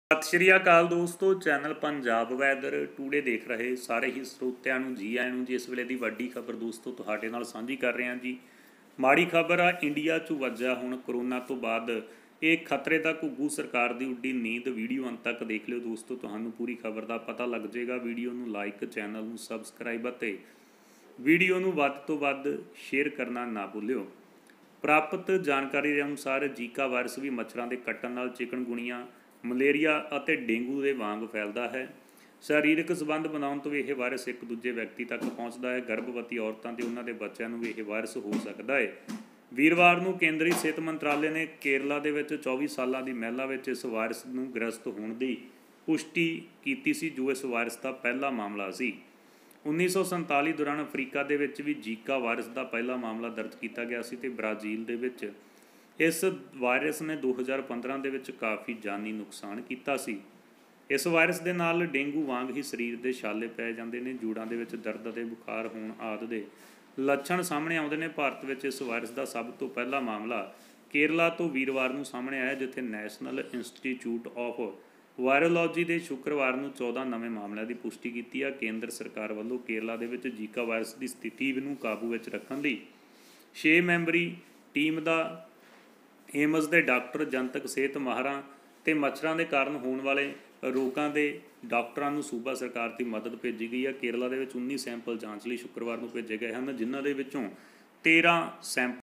ਸਤਿ ਸ਼੍ਰੀ ਅਕਾਲ ਦੋਸਤੋ, channel Punjab weather today ਦੇਖ ਰਹੇ ਸਾਰੇ ਹੀ ਸਰੋਤਿਆਂ ਨੂੰ ਜੀ ਆਇਆਂ ਨੂੰ ਜੀ। ਇਸ ਵੇਲੇ ਦੀ ਵੱਡੀ ਖਬਰ ਦੋਸਤੋ ਤੁਹਾਡੇ ਨਾਲ ਸਾਂਝੀ ਕਰ ਰਹੇ ਹਾਂ ਜੀ। ਮਾੜੀ ਖਬਰ ਆ, ਇੰਡੀਆ 'ਚ ਵੱਜਿਆ ਹੁਣ ਕਰੋਨਾ ਤੋਂ ਬਾਅਦ ਇਹ ਖਤਰੇ ਦਾ ਘੁੱਗੂ, ਸਰਕਾਰ ਦੀ ਉੱਡੀ ਨੀਂਦ। ਵੀਡੀਓ ਅੰਤ ਤੱਕ ਦੇਖ ਲਿਓ ਦੋਸਤੋ, ਤੁਹਾਨੂੰ ਪੂਰੀ ਖਬਰ ਦਾ ਪਤਾ ਲੱਗ ਜਾਏਗਾ। ਵੀਡੀਓ ਨੂੰ ਲਾਈਕ, ਚੈਨਲ ਨੂੰ ਸਬਸਕ੍ਰਾਈਬ ਅਤੇ ਵੀਡੀਓ ਨੂੰ ਵੱਧ ਤੋਂ ਵੱਧ ਸ਼ੇਅਰ ਕਰਨਾ ਨਾ ਭੁੱਲਿਓ। ਪ੍ਰਾਪਤ ਜਾਣਕਾਰੀ ਦੇ ਅਨੁਸਾਰ ਜੀਕਾ ਵਾਇਰਸ ਵੀ ਮੱਛਰਾਂ ਦੇ ਕੱਟਣ ਨਾਲ ਚਿਕਨਗੁਨੀਆ, ਮਲੇਰੀਆ ਅਤੇ ਡੇਂਗੂ ਦੇ ਵਾਂਗ ਫੈਲਦਾ ਹੈ। ਸਰੀਰਕ ਸੰਬੰਧ ਬਣਾਉਣ ਤੋਂ ਵੀ ਇਹ ਵਾਇਰਸ ਇੱਕ ਦੂਜੇ ਵਿਅਕਤੀ ਤੱਕ ਪਹੁੰਚਦਾ ਹੈ। ਗਰਭਵਤੀ ਔਰਤਾਂ ਤੇ ਉਹਨਾਂ ਦੇ ਬੱਚਿਆਂ ਨੂੰ ਵੀ ਇਹ ਵਾਇਰਸ ਹੋ ਸਕਦਾ ਹੈ। ਵੀਰਵਾਰ ਨੂੰ ਕੇਂਦਰੀ ਸਿਹਤ ਮੰਤਰਾਲੇ ਨੇ ਕੇਰਲਾ ਦੇ ਵਿੱਚ 24 ਸਾਲਾਂ ਦੀ ਮਹਿਲਾ ਵਿੱਚ ਇਸ ਵਾਇਰਸ ਨੂੰ ਗ੍ਰਸਤ ਹੋਣ ਦੀ ਪੁਸ਼ਟੀ ਕੀਤੀ ਸੀ, ਜੋ ਇਸ ਵਾਇਰਸ ਦਾ ਪਹਿਲਾ ਮਾਮਲਾ ਸੀ। 1947 ਦੌਰਾਨ ਅਫਰੀਕਾ ਦੇ ਵਿੱਚ ਵੀ ਜੀਕਾ ਵਾਇਰਸ ਦਾ ਪਹਿਲਾ ਮਾਮਲਾ ਦਰਜ ਕੀਤਾ ਗਿਆ ਸੀ ਅਤੇ ਬ੍ਰਾਜ਼ੀਲ ਦੇ ਵਿੱਚ ਇਸ ਵਾਇਰਸ ਨੇ 2015 ਦੇ ਵਿੱਚ ਕਾਫੀ ਜਾਨੀ ਨੁਕਸਾਨ ਕੀਤਾ ਸੀ। ਇਸ ਵਾਇਰਸ ਦੇ ਨਾਲ ਡੇਂਗੂ ਵਾਂਗ ਹੀ ਸਰੀਰ ਦੇ ਛਾਲੇ ਪੈ ਜਾਂਦੇ ਨੇ, ਜੋੜਾਂ ਦੇ ਵਿੱਚ ਦਰਦ ਅਤੇ ਬੁਖਾਰ ਹੋਣ ਆਦਿ ਦੇ ਲੱਛਣ ਸਾਹਮਣੇ ਆਉਂਦੇ ਨੇ। ਭਾਰਤ ਵਿੱਚ ਇਸ ਵਾਇਰਸ ਦਾ ਸਭ ਤੋਂ ਪਹਿਲਾ ਮਾਮਲਾ ਕੇਰਲਾ ਤੋਂ ਵੀਰਵਾਰ ਨੂੰ ਸਾਹਮਣੇ ਆਇਆ, ਜਿੱਥੇ ਨੈਸ਼ਨਲ ਇੰਸਟੀਚਿਊਟ ਆਫ ਵਾਇਰੋਲੋਜੀ ਦੇ ਸ਼ੁੱਕਰਵਾਰ ਨੂੰ 14 ਨਵੇਂ ਮਾਮਲਿਆਂ ਦੀ ਪੁਸ਼ਟੀ ਕੀਤੀ ਹੈ। ਕੇਂਦਰ ਸਰਕਾਰ ਵੱਲੋਂ ਕੇਰਲਾ ਦੇ ਵਿੱਚ ਜੀਕਾ ਵਾਇਰਸ ਦੀ ਸਥਿਤੀ ਨੂੰ ਕਾਬੂ ਵਿੱਚ ਰੱਖਣ ਲਈ 6 ਮੈਂਬਰੀ ਟੀਮ ਦਾ ਏਮਜ਼ ਦੇ ਡਾਕਟਰ, ਜਨਤਕ ਸਿਹਤ ਮਾਹਰਾਂ ਅਤੇ ਮੱਛਰਾਂ ਦੇ ਕਾਰਨ ਹੋਣ ਵਾਲੇ ਰੋਗਾਂ ਦੇ ਡਾਕਟਰਾਂ ਨੂੰ ਸੂਬਾ ਸਰਕਾਰ ਦੀ ਮਦਦ ਭੇਜੀ ਗਈ ਹੈ। ਕੇਰਲਾ ਦੇ ਵਿੱਚ 19 ਸੈਂਪਲ ਜਾਂਚ ਲਈ ਸ਼ੁੱਕਰਵਾਰ ਨੂੰ ਭੇਜੇ ਗਏ ਹਨ, ਜਿਨ੍ਹਾਂ ਦੇ ਵਿੱਚੋਂ 13 ਸੈਂਪਲ